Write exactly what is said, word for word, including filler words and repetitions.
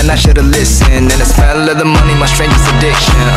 I should've listened. And the smell of the money, my strangest addiction.